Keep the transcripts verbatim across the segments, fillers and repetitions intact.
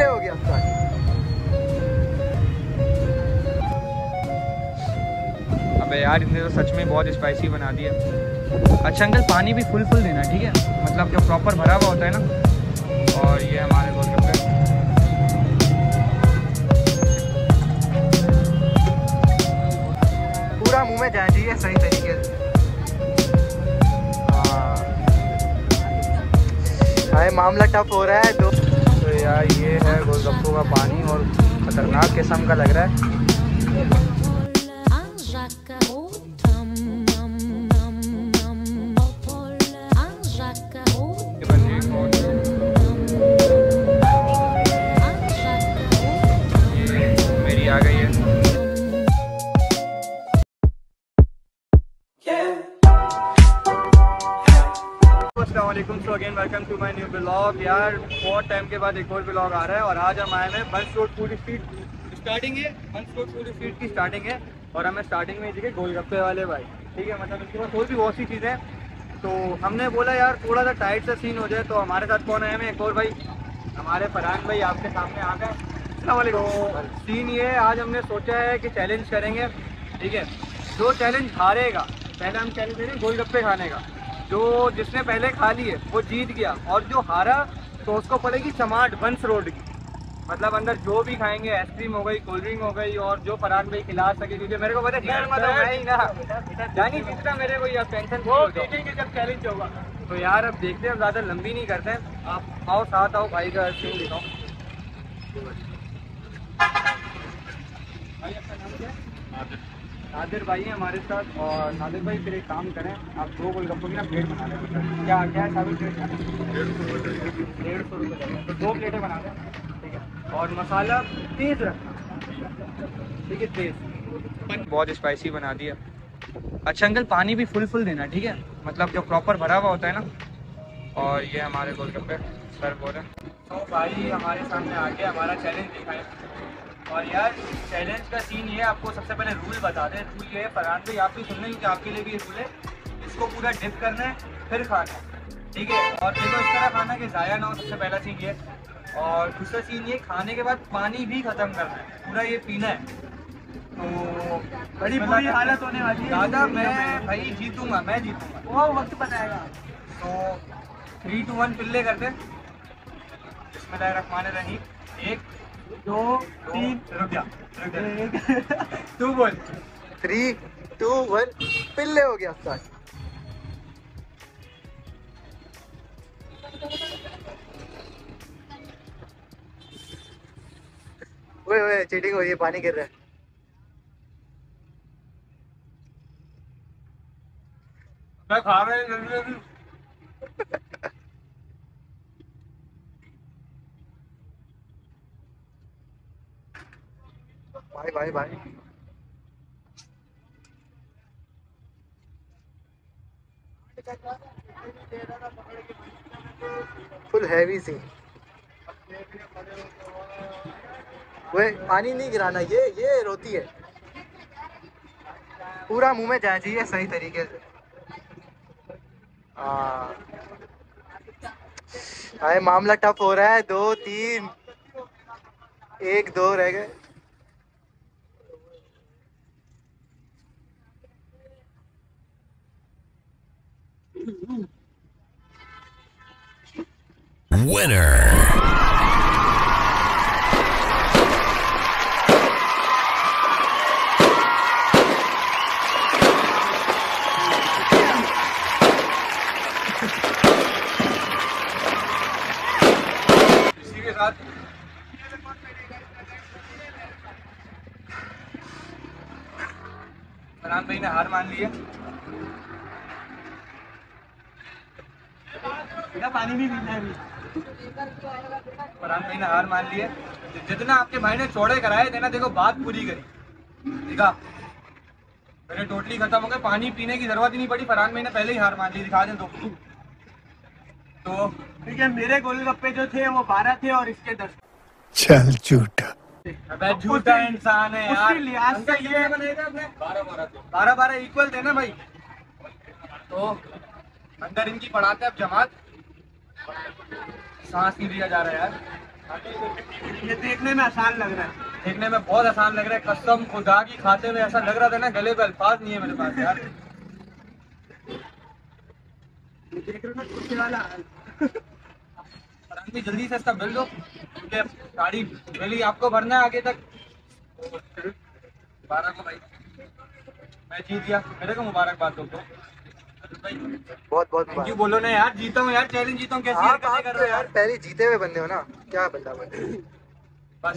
हो गया स्टार्ट। अबे यार इनने तो सच में बहुत स्पाइसी बना दिया। अच्छा अंकल पानी भी फुल फुल देना, ठीक है, मतलब जो प्रॉपर भरा हुआ होता है ना। और ये हमारे गोलगप्पे पूरा मुंह में जाना चाहिए सही तरीके से। हाँ मामला टफ हो रहा है दो। तो यार ये है गोलगप्पों का पानी और खतरनाक किस्म का लग रहा है। मेरी आ गई है। So again welcome to my new blog. यार बहुत टाइम के बाद एक और ब्लॉग आ रहा है और आज हम आए हैं Burns road food street. Starting है बंस रोड फूड स्ट्रीट की स्टार्टिंग है और हमें स्टार्टिंग में दिखे गोलगप्पे वाले भाई, ठीक है, मतलब इसके पास और भी बहुत सी चीज़ें हैं। तो हमने बोला यार थोड़ा सा टाइट सा सीन हो जाए। तो हमारे साथ कौन है, हमें एक और भाई हमारे फरहान भाई आपके सामने आ गए। तो सीन ये है, आज हमने सोचा है कि चैलेंज करेंगे, ठीक है। जो चैलेंज हारेगा, पहले हम चैलेंज करेंगे गोलगप्पे खाने का, जो जिसने पहले खा लिए वो जीत गया, और जो हारा तो उसको पड़ेगी चमाट बंस रोड की, मतलब अंदर जो भी खाएंगे, आइसक्रीम हो गई, कोल्ड ड्रिंक हो गई, और जो फरहान भाई खिला सके, क्योंकि मेरे को पता है जानी जीतना मेरे को, या टेंशन वो देखेंगे जब चैलेंज होगा। तो यार अब देखते हैं, ज़्यादा लंबी नहीं करते हैं, आप आओ साथ आओ, भाई का सीन दिखाओ। भाई आपका नाम क्या है? नादिर भाई है हमारे साथ। और नादिर भाई फिर एक काम करें, आप दो गोलगप्पों की ना प्लेट बना लें। क्या क्या है सारी प्लेट? डेढ़ सौ रुपये तो दो प्लेटें बना दें, ठीक है। और मसाला तेज़ रखना, ठीक है, तेज़, बहुत स्पाइसी बना दिया। अच्छा अंकल पानी भी फुल फुल देना, ठीक है, मतलब जो प्रॉपर भरा हुआ होता है ना। और ये हमारे गोलगप्पे सर्व हो रहे हैं। तो भाई हमारे सामने आ गया हमारा चैलेंज दिखाएं। और यार चैलेंज का सीन ये है, आपको सबसे पहले रूल बता दें। रूल ये है, फरहान भाई आप भी सुन लें कि आपके लिए भी ये रूल है, इसको पूरा डिप करना है फिर खाना है, ठीक है। और देखो इस तरह खाना कि ज़ाया ना हो, सबसे पहला सीन ये। और दूसरा सीन ये, खाने के बाद पानी भी ख़त्म करना है, पूरा ये पीना है। तो बड़ी बुरी हालत होने वाली है दादा, मैं भाई जीतूंगा, मैं जीतूंगा, वो वक्त बताएगा। तो थ्री टू वन पिल्ले कर दे। बिस्मिल्लाहिर्रहमानिर्रहीम। एक दो तीन, रुक जा रुक जा तू बोल। थ्री टू वन पिल्ले हो गया स्टार्ट। ओए ओए चीटिंग हो रही है, पानी गिर रहा है। मैं खा रहा हूँ भाई भाई भाई फुल हैवी सी। वे पानी नहीं गिराना, ये ये रोती है। पूरा मुंह में जाना चाहिए सही तरीके से। हाँ भाई मामला टफ हो रहा है, दो तीन, एक दो रह गए। Winner. इसी के साथ फरहान भाई ने हार मान ली है। पानी भी पीना है। फरहान भाई ने हार मान ली है। जितना आपके भाई ने चौड़े कराए थे ना, देखो बात पूरी करी, देखा मेरे टोटली खत्म हो गए, पानी पीने की जरूरत ही नहीं पड़ी। फरहान भाई ने पहले ही हार मान ली, दिखा दें तो तो ठीक है। मेरे गोलगप्पे जो थे वो बारह थे और इसके दस। चल झूठा, अबे झूठा इंसान है यार। लिहाज से ये बनेगा अपने बारह बारह बारह बारह इक्वल थे ना भाई। तो अंदर इनकी पढ़ाते अब जमात, सांस नहीं लिया जा रहा है यार। ये देखने में आसान लग रहा है, देखने में बहुत आसान लग रहा है, कसम खुदा की खाते हुए ऐसा लग रहा था ना, गले पे अल्फाज नहीं है मेरे पास यार। ये देख रहे हो ना कुर्सी वाला आदमी, जल्दी से इसका बिल दो, क्योंकि गाड़ी बिल आपको भरना है आगे तक। बारह को भाई मैं जीत गया, मेरे को मुबारकबाद दो भाई। बहुत बहुत थैंक यू बोलो ना यार, जीता हूँ यार, चैलेंज जीता हूँ। कैसी आप, हरकतें आप कर तो रहे हो यार पहले जीते हुए बंदे हो ना, क्या बंदा बंदे। बस।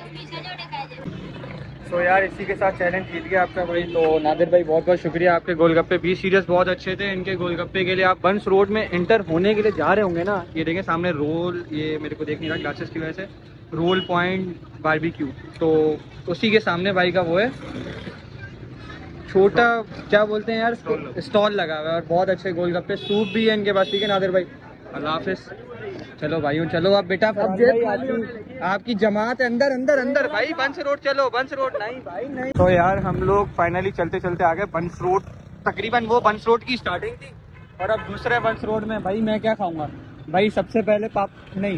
तो यार इसी के साथ चैलेंज जीत गया आपका भाई। तो नादिर भाई बहुत बहुत शुक्रिया, आपके गोलगप्पे भी सीरियस बहुत अच्छे थे। इनके गोलगप्पे के लिए आप बंस रोड में इंटर होने के लिए जा रहे होंगे ना, ये देखें सामने रोल, ये मेरे को देख नहीं रहा ग्लासेस की वजह से, रोल पॉइंट बारबेक्यू, तो उसी के सामने भाई का वो है छोटा, क्या बोलते हैं यार, स्टॉल लगा हुआ है, और बहुत अच्छे गोलगप्पे, सूप भी है इनके पास। ठीक है नादिर भाई, अल्लाह हाफिज़। चलो भाइयों चलो आप बेटा, अब भाई आपकी, आपकी जमात है अंदर अंदर अंदर भाई, बंस रोड चलो, बंस रोड नहीं भाई नहीं। तो यार हम लोग फाइनली चलते चलते आ गए बंस रोड, तकरीबन वो बंस रोड की स्टार्टिंग थी, और अब दूसरे बंस रोड में। भाई मैं क्या खाऊंगा भाई, सबसे पहले पाप नहीं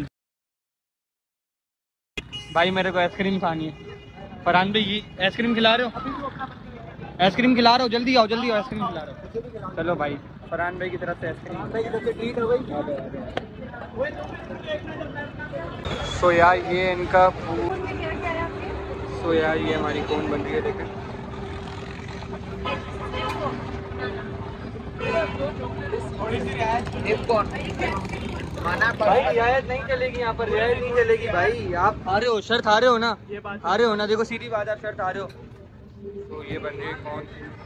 भाई, मेरे को आइसक्रीम खानी है। फरहान भाई ये आइसक्रीम खिला रहे हो, आइसक्रीम खिला रहे हो, जल्दी आओ जल्दी आओ, आइसक्रीम खिला रहे हो। चलो भाई फरहान भाई की तरफ से आइसक्रीम, भाई की तरफ से ट्रीट हो गई। सो यार ये इनका, सो यार ये हमारी कौन बन रही है देखें। भाई रियायत नहीं चलेगी यहाँ पर, रियायत नहीं चलेगी भाई। आप आ रहे हो, शर्त आ रहे हो ना, आ रहे हो ना, देखो सीधी बात, आप शर्त आ रहे हो। तो ये बन रही है कौन,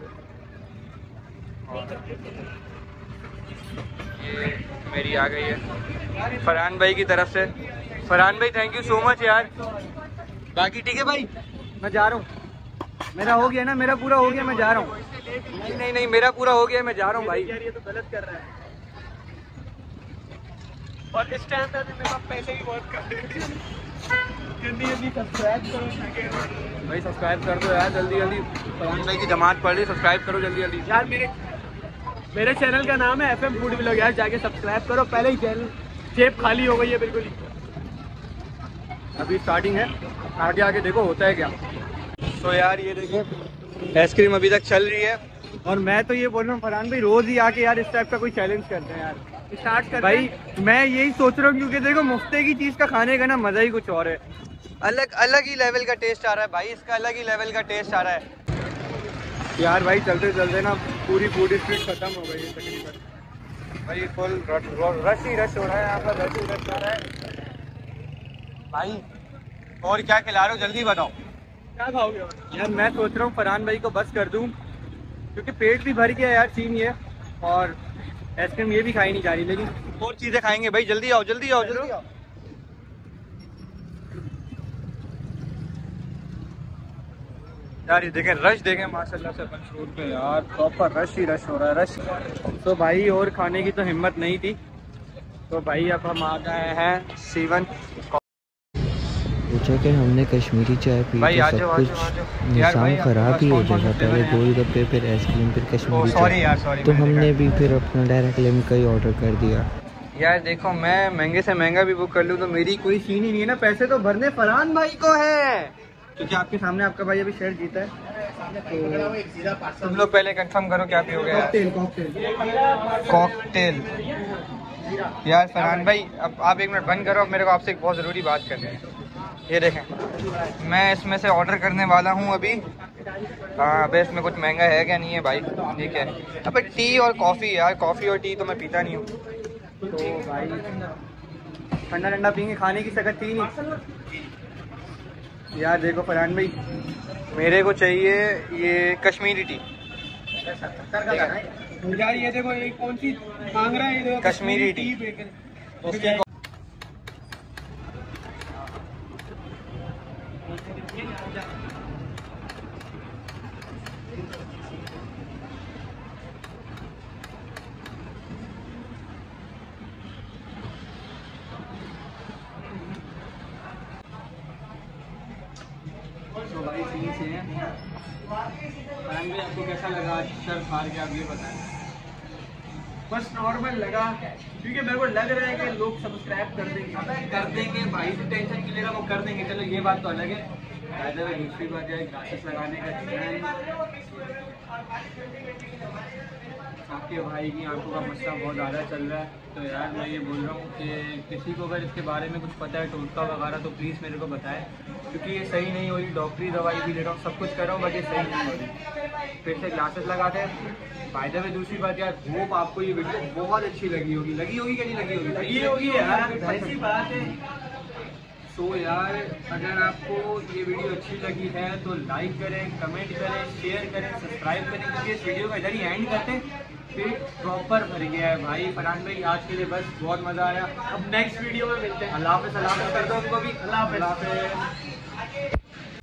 ये मेरी आ गई है फरहान भाई की तरफ से। फरहान भाई थैंक यू सो मच यार। बाकी ठीक है भाई, मैं जा रहा हूँ, मेरा हो गया ना, मेरा पूरा हो गया, मैं जा रहा हूँ। नहीं नहीं नहीं मेरा पूरा हो गया, मैं जा रहा हूँ भाई। यार ये तो गलत कर रहा है, और इस टाइम पे मेरे पास पैसे भी बहुत कम है। जल्दी जल्दी सब्सक्राइब करो भाई, सब्सक्राइब कर दो यार जल्दी जल्दी। फरहान भाई की जमात पड़ रही, सब्सक्राइब करो जल्दी जल्दी यार। मेरे मेरे चैनल का नाम है एफ एम फूड व्लॉग यार, जाके सब्सक्राइब करो। पहले ही चैनल जेब खाली हो गई है बिल्कुल ही, अभी स्टार्टिंग है, आगे आगे देखो होता है क्या। तो यार ये देखिए आइसक्रीम अभी तक चल रही है, और मैं तो ये बोल रहा हूँ फरहान भाई रोज ही आके यार इस टाइप का कोई चैलेंज करते हैं यार, स्टार्ट कर भाई। मैं यही सोच रहा हूँ, क्योंकि देखो मुफ्ते की चीज़ का खाने का ना मज़ा ही कुछ और है, अलग अलग ही लेवल का टेस्ट आ रहा है भाई, इसका अलग ही लेवल का टेस्ट आ रहा है यार। भाई चलते चलते ना पूरी फूड स्ट्रीट खत्म हो गई है तकरीबन भाई, फुल रश ही रश हो रहा है यहाँ पर, रश ही रश हो रहा है भाई। और क्या खिला रहे हो जल्दी बताओ, क्या खाओगे यार? मैं सोच रहा हूँ फरहान भाई को बस कर दूँ, क्योंकि पेट भी भर गया यार, सीन ये, और आइसक्रीम ये भी खाई नहीं जा रही, लेकिन और चीज़ें खाएंगे भाई। जल्दी आओ जल्दी आओ जल्दी आओ यार। ये देखें रश देखें माशाल्लाह से बंस रोड पे यार, प्रॉपर रश ही रश हो रहा है, रश। तो भाई और खाने की तो हिम्मत नहीं थी, तो भाई अब हम आ गए हैं सीवन। पूछा कि हमने कश्मीरी चाय पी तो सब कुछ निज़ाम ख़राब ही हो जाएगा, पहले गोलगप्पे फिर आइसक्रीम फिर कश्मीरी चाय, तो हमने भी फिर अपना डायरेक्ट लिम का ही ऑर्डर कर दिया। यार देखो मैं महंगे से महंगा भी बुक कर लूँ तो मेरी कोई सीन ही नहीं है ना, पैसे तो भरने फरहान भाई को है, क्योंकि आपके सामने आपका भाई अभी शेयर जीता है। तो तुम लोग पहले कंफर्म करो क्या पियोगे यार? कॉकटेल यार फरहान भाई, अब आप एक मिनट बंद करो, अब मेरे को आपसे एक बहुत ज़रूरी बात करनी है। ये देखें मैं इसमें से ऑर्डर करने वाला हूँ अभी। हाँ अबे इसमें कुछ महंगा है क्या? नहीं है भाई, ठीक है। अबे टी और कॉफ़ी यार, कॉफ़ी और टी तो मैं पीता नहीं हूँ, तो भाई ठंडा ठंडा पीएंगे, खाने की सकत थी नहीं यार। देखो फरहान भाई मेरे को चाहिए ये कश्मीरी टी यार, ये देखो ये कौन सी मांग रहा है, ये देखो कश्मीरी टी। उसकी तो भाई सीन से हैं। फरहान भाई आपको कैसा लगा शर्ट हार के, आप ये बताएं। बस नॉर्मल लगा, क्योंकि मेरे को लग रहा है कि लोग सब्सक्राइब कर देंगे कर देंगे भाई, तो टेंशन क्यों ले रहा, वो कर देंगे। चलो ये बात तो अलग है। दूसरी बात है ग्लासेस लगाने का डिजाइन, आपके भाई की आंखों का मसला बहुत ज़्यादा चल रहा है। तो यार मैं ये बोल रहा हूँ कि किसी को अगर इसके बारे में कुछ पता है टोटका वगैरह, तो प्लीज़ मेरे को बताएं, क्योंकि ये सही नहीं हो रही। डॉक्टरी दवाई भी ले रहा हूँ, सब कुछ कर रहा हूँ, बट ये सही नहीं हो रही। फिर से ग्लासेस लगाते हैं। फायदे में दूसरी बात यार, होप आपको ये वीडियो बहुत अच्छी लगी होगी। लगी होगी कि नहीं लगी होगी? लगी होगी यार, ऐसी बात है। तो यार अगर आपको ये वीडियो अच्छी लगी है तो लाइक करें, कमेंट करें, शेयर करें, सब्सक्राइब करें, क्योंकि इस वीडियो का इधर ही एंड करते हैं। फिर प्रॉपर भर गया है भाई। फरहान भाई आज के लिए बस बहुत मज़ा आया। अब नेक्स्ट वीडियो में मिलते हैं। अल्लाह हाफ़िज़। अल्लाह हाफ़िज़ कर दो उनको भी। अल्लाह हाफ़िज़।